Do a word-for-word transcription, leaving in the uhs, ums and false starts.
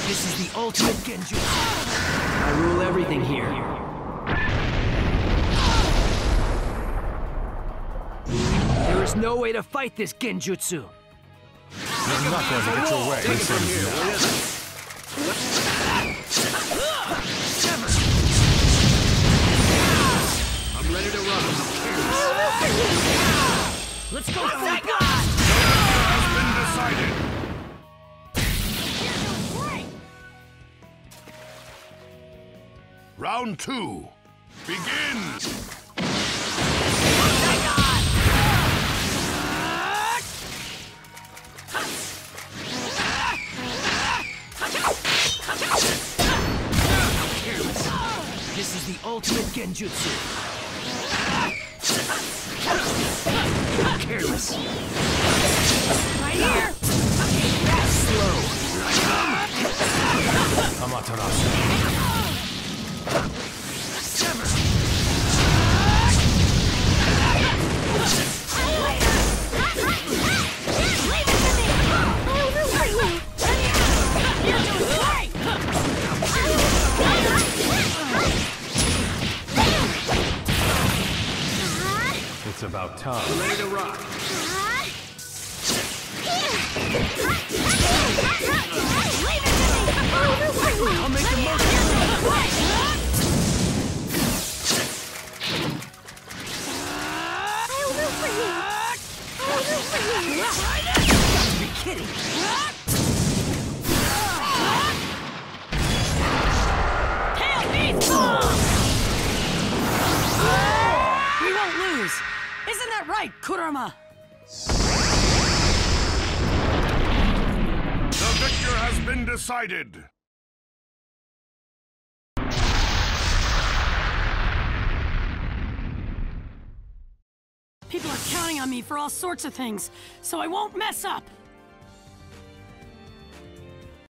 This is the ultimate Genjutsu. I rule everything here. There is no way to fight this Genjutsu. You're not going to get your way. Take it from here, will you? I'm ready to run. Let's go, Saigon! Has been decided. Round two. Begin! This is the ultimate Genjutsu. Careless. Right here! Slow. Amaterasu. Sever. It's about time. I'm ready to rock. I'll make the most of You're kidding. Tail beast bomb! We won't lose. Isn't that right, Kurama? The victor has been decided. People are counting on me for all sorts of things, so I won't mess up.